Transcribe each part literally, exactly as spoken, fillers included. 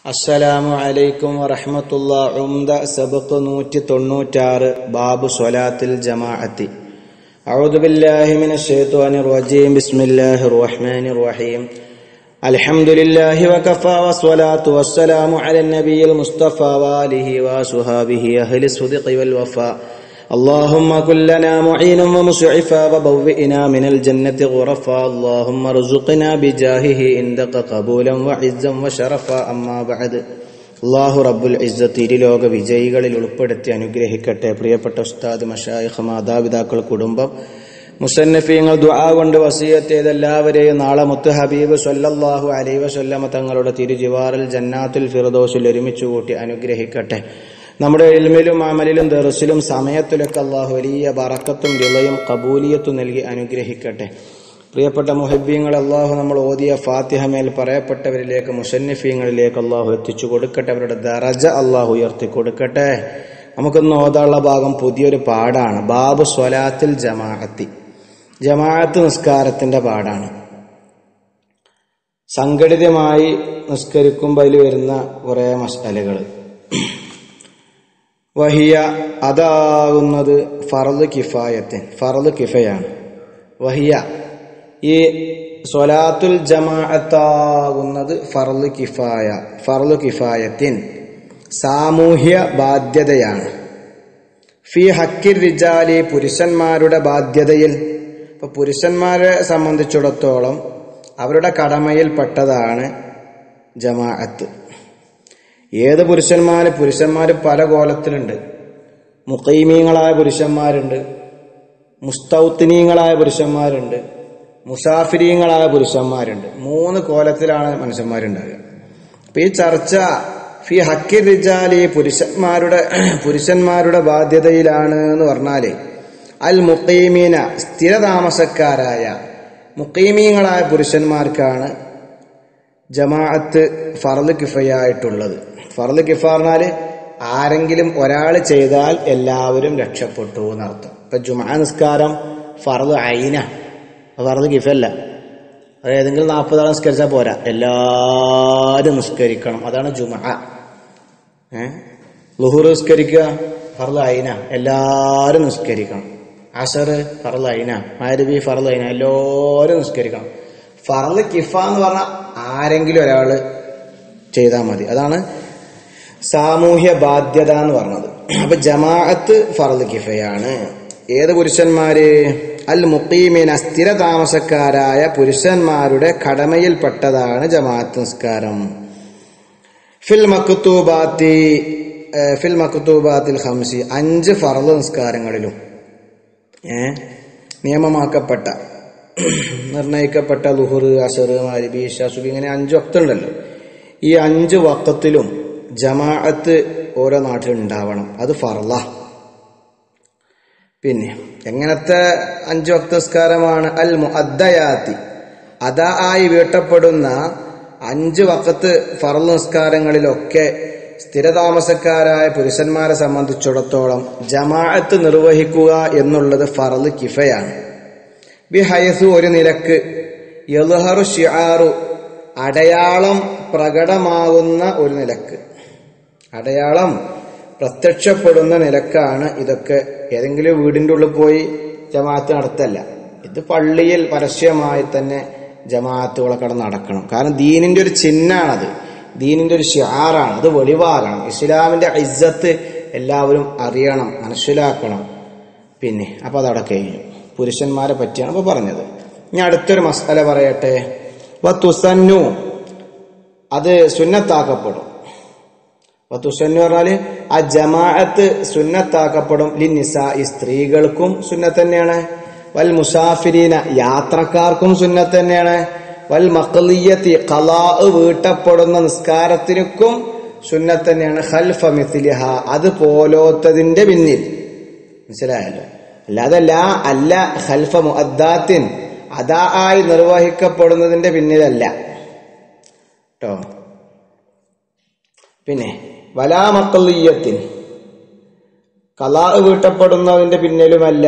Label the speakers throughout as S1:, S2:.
S1: അസ്സലാമു അലൈക്കും വറഹ്മത്തുള്ളാഹി. ഉംദ സബഖ് നൂറ്റി തൊണ്ണൂറ്റാറ് ബാബു സ്വലാത്തിൽ ജമാഅത്തി. അഊദു ബില്ലാഹി മിനശ് ശൈത്വാനിർ റജീം. ബിസ്മില്ലാഹിർ റഹ്മാനിർ റഹീം. അൽഹംദുലില്ലാഹി വകഫാ വസ്സലാത്തു വസ്സലാമു അലൻ നബിയിൽ മുസ്തഫാ വആലിഹി വസ്വഹാബിഹി അഹ്ലി സ്ദിഖി വൽ വഫാ. اللهم كن لنا معينا ومسعفا وبوئنا من الجنة غرفا اللهم ارزقنا بجاهه عندك قبولا وعزا وشرفا أما بعد. അല്ലാഹു റബ്ബുൽ ഇസ്സത്ത് ഇരുലോക വിജയികളിൽ ഉൾപ്പെടുത്തി അനുഗ്രഹിക്കട്ടെ. പ്രിയപ്പെട്ട ഉസ്താദ്, മശായിഖ്, മാതാപിതാക്കൾ, കുടുംബം, മുസന്നഫീങ്ങൾ ദുആ കൊണ്ട് വസിയത്ത് ചെയ്ത എല്ലാവരെയും നാളെ മുത്ത് ഹബീബ് സ്വല്ലല്ലാഹു അലൈഹി വസല്ലമ തങ്ങളുടെ തിരുജിവാറിൽ ജന്നാത്തുൽ ഫിർദൗസിൽ ഒരുമിച്ച് കൂട്ടി അനുഗ്രഹിക്കട്ടെ. നമ്മുടെ ഇൽമിലും അമലിലും ദർസിലും സമയത്തിലൊക്കെ അള്ളാഹു വലിയ ബറക്കത്തും റിളയും ഖബൂലിയത്തും നൽകി അനുഗ്രഹിക്കട്ടെ. പ്രിയപ്പെട്ട മുഹബ്ബീങ്ങൾ, അള്ളാഹു നമ്മൾ ഓതിയ ഫാത്തിഹ മേൽ പറയപ്പെട്ടവരിലേക്ക് മുസന്നിഫീങ്ങളിലേക്ക് അള്ളാഹു എത്തിച്ചു കൊടുക്കട്ടെ. അവരുടെ ദറജ അള്ളാഹു ഉയർത്തി കൊടുക്കട്ടെ. നമുക്കൊന്ന് ഓതാനുള്ള ഭാഗം പുതിയൊരു പാടാണ്. ബാബു സ്വലാത്തിൽ ജമാഅത്തി. ജമാഅത്ത് നിസ്കാരത്തിന്റെ പാടാണ്. സംഘടിതമായി നിസ്കരിക്കുമ്പോൾ അതിൽ വരുന്ന കുറെ മസ്അലകൾ. വഹിയ അതാകുന്നത് ഫർള് കിഫായത്തിൻ, ഫർള് കിഫയാണ്. വഹിയ ഈ സ്വലാത്തുൽ ജമാഅത്താകുന്നത് ഫർള് കിഫായ, ഫർള് കിഫായത്തിൻ സാമൂഹ്യ ബാധ്യതയാണ്. ഫി ഹക്കിർ റിജാലി പുരുഷന്മാരുടെ ബാധ്യതയിൽ. ഇപ്പൊ പുരുഷന്മാരെ സംബന്ധിച്ചിടത്തോളം അവരുടെ കടമയിൽപ്പെട്ടതാണ് ജമാഅത്ത്. ഏത് പുരുഷന്മാര് പുരുഷന്മാര് പല കോലത്തിലുണ്ട്. മുഖീമീങ്ങളായ പുരുഷന്മാരുണ്ട്, മുസ്തൗത്തിനീങ്ങളായ പുരുഷന്മാരുണ്ട്, മുസാഫിരീങ്ങളായ പുരുഷന്മാരുണ്ട്. മൂന്ന് കോലത്തിലാണ് മനുഷ്യന്മാരുണ്ടാകുക. അപ്പൊ ഈ ചർച്ച ഫി ഹക്കി റിജാലി പുരുഷന്മാരുടെ പുരുഷന്മാരുടെ ബാധ്യതയിലാണ് എന്ന് പറഞ്ഞാല് അൽ മുഖീമീന സ്ഥിരതാമസക്കാരായ മുഖീമീങ്ങളായ പുരുഷന്മാർക്കാണ് ജമാഅത്ത് ഫർള് കിഫയായിട്ടുള്ളത്. ഫർള് കിഫ പറഞ്ഞാല് ആരെങ്കിലും ഒരാൾ ചെയ്താൽ എല്ലാവരും രക്ഷപ്പെട്ടു എന്നർത്ഥം. ഇപ്പൊ ജുമാ നിസ്കാരം ഫർള് ഐന, ഫർള് കിഫല്ല. അത് ഏതെങ്കിലും നാൽപ്പതാൾ നിസ്കരിച്ചാൽ പോരാ, എല്ലാരും നിസ്കരിക്കണം. അതാണ് ജുമാ. ഏഹ് ളുഹൂർ നിസ്കരിക്കുക ഫർള് ഐന, എല്ലാരും നിസ്കരിക്കണം. അസർ ഫർള് ഐന, മഗ്രിബ് ഫർള് ഐന, എല്ലാരും നിസ്കരിക്കണം. ഫർള് കിഫ എന്ന് പറഞ്ഞാൽ ആരെങ്കിലും ഒരാള് ചെയ്താൽ മതി. അതാണ് സാമൂഹ്യ ബാധ്യത എന്ന് പറഞ്ഞത്. അപ്പൊ ജമാഅത്ത് ഫർള് കിഫയാണ്. ഏത് പുരുഷന്മാര്? അൽ മുഖീമീന സ്ഥിര താമസക്കാരായ പുരുഷന്മാരുടെ കടമയിൽപ്പെട്ടതാണ് ജമാഅത്ത് നിസ്കാരം. ഫിൽ മക്തൂബാത്തി ഫിൽ മക്തൂബാത്തിൽ ഖംസി അഞ്ച് ഫർള് നിസ്കാരങ്ങളിലും ഏഹ് നിയമമാക്കപ്പെട്ട നിർണയിക്കപ്പെട്ട ളുഹുർ, അസർ, മഗ്രിബ്, ഇശാ, സുബ്ഹി ഇങ്ങനെ അഞ്ച് വക്തുണ്ടല്ലോ. ഈ അഞ്ച് വക്തിലും ജമാഅത്ത് ഓരോ നാട്ടിലുണ്ടാവണം. അത് ഫർള. പിന്നെ എങ്ങനത്തെ അഞ്ച് വക്ത് നിസ്കാരമാണ്? അൽ മുഅദ്ദയാത്തി അദാ ആയി വീട്ടപ്പെടുന്ന അഞ്ച് വക്ത് ഫർള് നിസ്കാരങ്ങളിലൊക്കെ സ്ഥിരതാമസക്കാരായ പുരുഷന്മാരെ സംബന്ധിച്ചിടത്തോളം ജമാഅത്ത് നിർവഹിക്കുക എന്നുള്ളത് ഫർള് കിഫയാണ്. ബിഹയസു ഒരു നിലക്ക് യദ്ഹറു ശിആറു അടയാളം പ്രകടമാകുന്ന ഒരു നിലക്ക്, അടയാളം പ്രത്യക്ഷപ്പെടുന്ന നിലക്കാണ് ഇതൊക്കെ. ഏതെങ്കിലും വീടിന്റെ ഉള്ളിൽ പോയി ജമാഅത്ത് നടത്തല്ല. ഇത് പള്ളിയിൽ പരസ്യമായി തന്നെ ജമാഅത്തുകളൊക്കെ നടക്കണം. കാരണം ദീനിന്റെ ഒരു ചിഹ്നാണത്, ദീനിന്റെ ഒരു ശിആറാണ്, അത് വെളിവാകണം. ഇസ്ലാമിന്റെ ഇസ്സത്ത് എല്ലാവരും അറിയണം, മനസ്സിലാക്കണം. പിന്നെ അപ്പൊ അതവിടെ കഴിഞ്ഞു. പുരുഷന്മാരെ പറ്റിയാണ് അപ്പൊ പറഞ്ഞത്. ഇനി അടുത്തൊരു മസ്അല പറയട്ടെ. വതുസന്നു അത് സുന്നത്താക്കപ്പെടും. വതുസന്നു പറഞ്ഞാല് ആ ജമാഅത്ത് സുന്നത്താക്കപ്പെടും. ലിന്നിസാഇ സ്ത്രീകൾക്കും സുന്നത്ത് തന്നെയാണ്. വൽ മുസാഫിരീന യാത്രക്കാർക്കും സുന്നത്ത് തന്നെയാണ്. വൽ മഖ്ലിയത്തി ഖളാ വീട്ടപ്പെടുന്ന നിസ്കാരത്തിനും സുന്നത്ത് തന്നെയാണ്. ഖൽഫ മിസ്ലിഹ അത് പോലോത്തതിന്റെ പിന്നിൽ. മനസ്സിലായല്ലോ? അല്ലാതെ ലാ അല്ല ഖൽഫ മുഅദ്ദാത്തിൻ അദാ ആയി നിർവഹിക്കപ്പെടുന്നതിന്റെ പിന്നിലല്ല ട്ടോ. പിന്നെ വലാ മഖ്ലിയത്തിൻ ഖളാ വീട്ടപ്പെടുന്നതിന്റെ പിന്നിലുമല്ല.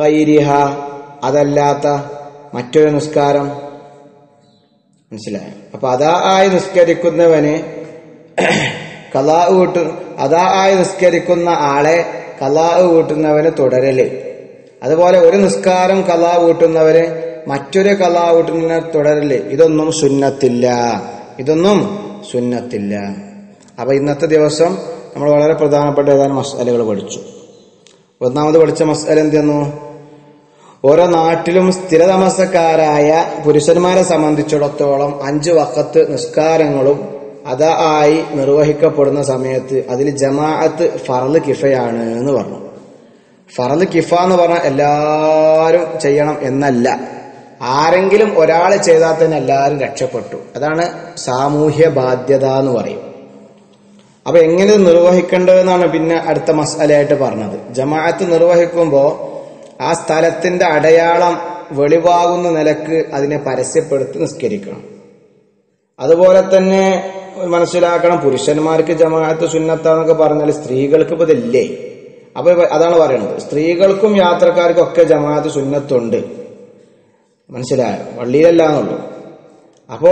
S1: ഗൈരിഹ അതല്ലാത്ത മറ്റൊരു നിസ്കാരം. മനസ്സിലായോ? അപ്പൊ അതാ ആയി നിസ്കരിക്കുന്നവന് ഖലാ വീട്ടു അതാ ആയി നിസ്കരിക്കുന്ന ആളെ ഖലാ വീട്ടുന്നവന് തുടരല്. അതുപോലെ ഒരു നിസ്കാരം ഖലാ വീട്ടുന്നവര് മറ്റൊരു ഖലാ വീട്ടുന്നവന് തുടരല്. ഇതൊന്നും സുന്നത്തില്ല, ഇതൊന്നും സുന്നത്തില്ല. അപ്പൊ ഇന്നത്തെ ദിവസം നമ്മൾ വളരെ പ്രധാനപ്പെട്ട ഏതാനും മസ്അലകൾ പഠിച്ചു. ഒന്നാമത് പഠിച്ച മസ്അല എന്തെന്നു? ഓരോ നാട്ടിലും സ്ഥിരതാമസക്കാരായ പുരുഷന്മാരെ സംബന്ധിച്ചിടത്തോളം അഞ്ച് വഖത്ത് നിസ്കാരങ്ങളും അതാ ആയി നിർവഹിക്കപ്പെടുന്ന സമയത്ത് അതിൽ ജമാഅത്ത് ഫർള് കിഫയാണ് എന്ന് പറഞ്ഞു. ഫർള് കിഫ എന്ന് പറഞ്ഞാൽ എല്ലാവരും ചെയ്യണം എന്നല്ല, ആരെങ്കിലും ഒരാൾ ചെയ്താൽ തന്നെ എല്ലാവരും രക്ഷപ്പെട്ടു. അതാണ് സാമൂഹ്യ ബാധ്യത എന്ന് പറയും. അപ്പൊ എങ്ങനെ നിർവഹിക്കേണ്ടതെന്നാണ് പിന്നെ അടുത്ത മസ്അലയായിട്ട് പറഞ്ഞത്. ജമാഅത്ത് നിർവഹിക്കുമ്പോൾ ആ സ്ഥലത്തിന്റെ അടയാളം വെളിവാകുന്ന നിലക്ക് അതിനെ പരസ്യപ്പെടുത്തി നിസ്കരിക്കണം. അതുപോലെ തന്നെ മനസ്സിലാക്കണം, പുരുഷന്മാർക്ക് ജമാഅത്ത് സുന്നത്താന്നൊക്കെ പറഞ്ഞാൽ സ്ത്രീകൾക്ക് ഇപ്പൊ ഇതില്ലേ. അപ്പൊ അതാണ് പറയുന്നത്, സ്ത്രീകൾക്കും യാത്രക്കാർക്കും ഒക്കെ ജമാഅത്ത് സുന്നത്തുണ്ട്. മനസ്സിലായോ? പള്ളിയിലല്ലാന്നുള്ളൂ. അപ്പോ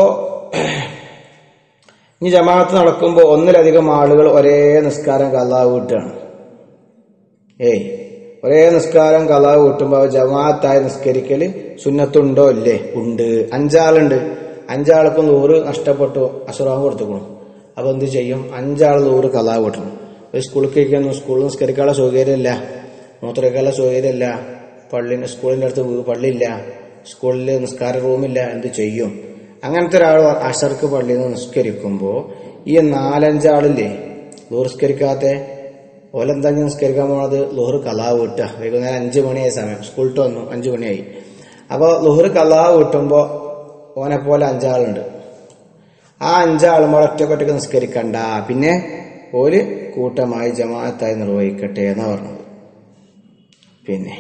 S1: ഇനി ജമാഅത്ത് നടക്കുമ്പോൾ ഒന്നിലധികം ആളുകൾ ഒരേ നിസ്കാരം ഖലാ വീട്ടാണ്. ഏയ് ഒരേ നിസ്കാരം ഖലാ വീട്ടുമ്പോൾ ജമാഅത്തായി നിസ്കരിക്കല് സുന്നത്തുണ്ടോ ഇല്ലേ? ഉണ്ട്. അഞ്ചാളുണ്ട്, അഞ്ചാൾക്കും നൂറ് നഷ്ടപ്പെട്ടു, അസുറാൻ കൊടുത്തുക്കണം. അപ്പൊ എന്ത് ചെയ്യും? അഞ്ചാൾ നൂറ് ഖലാ വീട്ടണം. ഒരു സ്കൂളിൽ കഴിക്കുന്നു, സ്കൂളിൽ നിസ്കരിക്കാനുള്ള സൗകര്യമില്ല, മൂത്രക്കാനുള്ള സൗകര്യമില്ല, പള്ളി സ്കൂളിന്റെ അടുത്ത് പള്ളിയില്ല, സ്കൂളിൽ നിസ്കാര റൂമില്ല, എന്ത് ചെയ്യും? അങ്ങനത്തെ ഒരാൾ അസർക്ക് പള്ളിയിൽ നിന്ന് നിസ്കരിക്കുമ്പോ ഈ നാലഞ്ചാളില്ലേ ലോഹർ നിസ്കരിക്കാത്ത ഓലെന്താ നിസ്കരിക്കാൻ പോണത്? ലോഹർ ഖലാ വീട്ടുക. വൈകുന്നേരം അഞ്ചു മണിയായ സമയം, സ്കൂളിട്ട് വന്നു, അഞ്ചു മണിയായി. അപ്പൊ ലോഹർ ഖലാ വീട്ടുമ്പോ ഓനെ പോലെ അഞ്ചാളുണ്ട്. ആ അഞ്ചാളുമ്പോൾ ഒറ്റക്കൊറ്റക്ക് നിസ്കരിക്കണ്ട, പിന്നെ ഒരു കൂട്ടമായി ജമാഅത്തായി നിർവഹിക്കട്ടെ എന്നാ പറഞ്ഞത്. പിന്നെ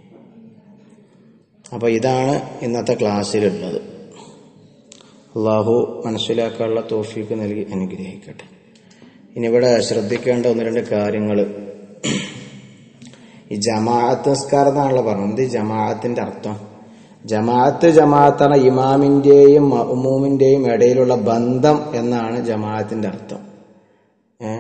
S1: അപ്പൊ ഇതാണ് ഇന്നത്തെ ക്ലാസ്സിലുള്ളത്. അള്ളാഹു മനസ്സിലാക്കാനുള്ള തൗഫീഖ് നൽകി അനുഗ്രഹിക്കട്ടെ. ഇനി ഇവിടെ ശ്രദ്ധിക്കേണ്ട ഒന്ന് രണ്ട് കാര്യങ്ങൾ. ഈ ജമാഅത്ത് നിസ്കാരം എന്നാണല്ലോ പറഞ്ഞത്. ഈ ജമാഅത്തിന്റെ അർത്ഥം, ജമാഅത്ത് ജമാഅത്താണ് ഇമാമിന്റെയും മഅ്മൂമിന്റെയും ഇടയിലുള്ള ബന്ധം എന്നാണ് ജമാഅത്തിന്റെ അർത്ഥം. ഏ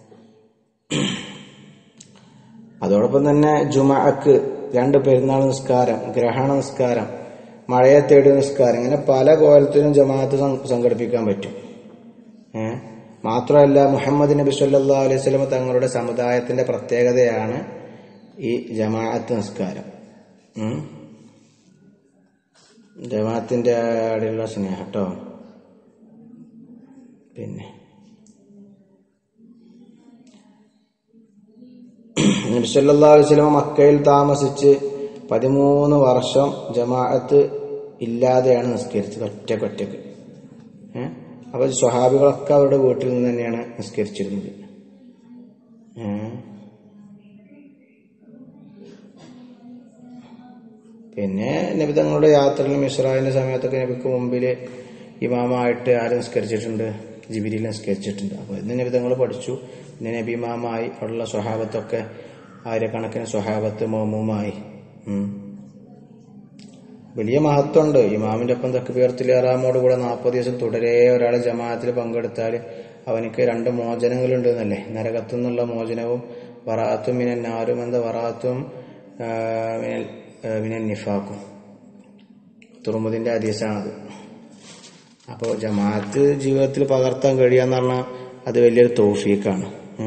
S1: അതോടൊപ്പം തന്നെ ജുമഅക്ക് രണ്ട് പെരുന്നാൾ നിസ്കാരം, ഗ്രഹണ നിസ്കാരം, മഴയെ തേടി നിസ്കാരം, ഇങ്ങനെ പല കോലത്തിലും ജമാഅത്ത് സംഘടിപ്പിക്കാൻ പറ്റും. ഏഹ് മാത്രമല്ല മുഹമ്മദ് നബി സല്ലല്ലാഹു അലൈഹി വസല്ലം തങ്ങളുടെ സമുദായത്തിന്റെ പ്രത്യേകതയാണ് ഈ ജമാഅത്ത് നിസ്കാരം. ഉം ജമാഅത്തിന്റെ അടിയുള്ള സ്നേഹം കേട്ടോ. പിന്നെ നബി സല്ലല്ലാഹു അലൈഹി വസല്ലം മക്കയിൽ താമസിച്ച് പതിമൂന്ന് വർഷം ജമാഅത്ത് ഇല്ലാതെയാണ് നിസ്കരിച്ചത്, ഒറ്റക്കൊറ്റക്ക്. ഏഹ് അപ്പൊ സ്വഹാബികളൊക്കെ അവരുടെ വീട്ടിൽ നിന്ന് തന്നെയാണ് നിസ്കരിച്ചിരുന്നത്. ഏഹ് പിന്നെ നബി തങ്ങളുടെ യാത്രയിൽ മിസ്റായിന്റെ സമയത്തൊക്കെ നബിക്ക് മുമ്പിൽ ഇമാമായിട്ട് ആര് നിസ്കരിച്ചിട്ടുണ്ട്? ജിബ്രീൽ നിസ്കരിച്ചിട്ടുണ്ട്. അപ്പൊ ഇന്ന് നബി തങ്ങൾ പഠിച്ചു. പിന്നെ നബി ഇമാമായി അവിടെയുള്ള സ്വഹാബത്തൊക്കെ ആയിരക്കണക്കിന് സ്വഹാബത്ത് മഅ്മൂമായി. ഉം വലിയ മഹത്വമുണ്ട്. ഇമാമിന്റെ ഒപ്പം തക്ബീറത്തുൽ ഇഹ്റാമോട് കൂടെ നാൽപ്പത് ദിവസം തുടരെ ഒരാൾ ജമാഅത്തിൽ പങ്കെടുത്താൽ അവനക്ക് രണ്ട് മോചനങ്ങളുണ്ട് എന്നല്ലേ? നരകത്തു നിന്നുള്ള മോചനവും വറാഅത്തും മിനൻ നാരും എന്ന വറാഅത്തും മിനൻ നിഫാഖും. തുറമുദിന്റെ ഹദീസാണത്. അപ്പോൾ ജമാഅത്ത് ജീവിതത്തിൽ പകർത്താൻ കഴിയാന്ന് പറഞ്ഞാൽ അത് വലിയൊരു തൗഫീഖാണ്.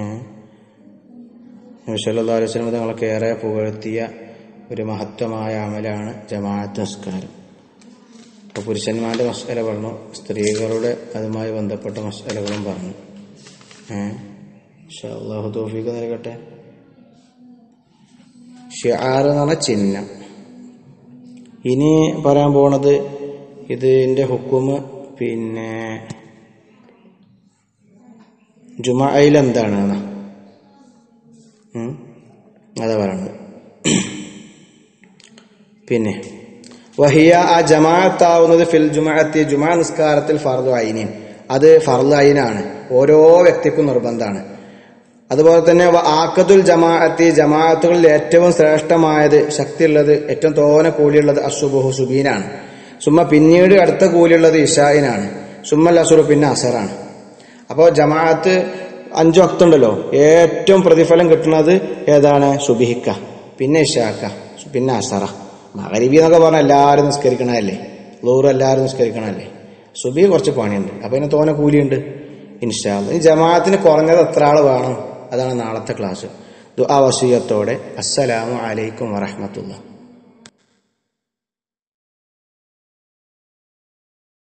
S1: നബി സല്ലല്ലാഹു അലൈഹി വസല്ലം തങ്ങളൊക്കെ ഏറെ പുകഴ്ത്തിയ ഒരു മഹത്വമായ അമലാണ് ജമാഅത്ത് നിസ്കാരം. അപ്പോൾ പുരുഷന്മാരുടെ മസ്അല പറഞ്ഞു, സ്ത്രീകളുടെ അതുമായി ബന്ധപ്പെട്ട മസ്അലകളും പറഞ്ഞു. ഏഹ് ഇൻഷാ അല്ലാഹു തൗഫീഖ് നൽകട്ടെ. ഷിആർ എന്ന് പറഞ്ഞ ചിഹ്നം. ഇനി പറയാൻ പോണത് ഇതിന്റെ ഹുക്കുമ്, പിന്നെ ജുമഅയിൽ എന്താണ് അതാ പറയണത്. പിന്നെ വഹിയ ആ ജമാഅത്താവുന്നത് ഫിൽ ജുമഅത്തി ജുമാ നിസ്കാരത്തിൽ ഫർദു ഐനിൻ, അത് ഫർദു ഐനാണ്, ഓരോ വ്യക്തിക്കും നിർബന്ധമാണ്. അതുപോലെ തന്നെ ആഖദുൽ ജമാഅത്തി ജമാഅത്തുകളിൽ ഏറ്റവും ശ്രേഷ്ഠമായത്, ശക്തിയുള്ളത്, ഏറ്റവും തോനെ കൂലിയുള്ളത് അസുബഹു സുബീനാണ്. സുമ പിന്നീട് അടുത്ത കൂലിയുള്ളത് ഇശായിനാണ്. സുമ്മൽ അസുർ പിന്നെ അസറാണ്. അപ്പോൾ ജമാഅത്ത് അഞ്ചു വക്തുണ്ടല്ലോ, ഏറ്റവും പ്രതിഫലം കിട്ടുന്നത് ഏതാണ്? സുബിഹിക്ക, പിന്നെ ഇശാക്ക, പിന്നെ അസറ. മഗ്‌രിബി എന്നൊക്കെ പറഞ്ഞാൽ എല്ലാവരും നിസ്കരിക്കണമല്ലേ, ളുഹർ എല്ലാവരും നിസ്കരിക്കണമല്ലേ. സുബഹി കുറച്ച് പണിയുണ്ട്, അപ്പൊ അതിന് തോനെ കൂലിയുണ്ട് ഇൻഷാ അല്ലാഹ്. ഈ ജമാഅത്തിന് കുറഞ്ഞത് എത്ര ആൾ വേണം? അതാണ് നാളത്തെ ക്ലാസ്. ദുആ വസിയത്തോടെ അസ്സലാമു അലൈക്കും വറഹ്മത്തുള്ളാഹി.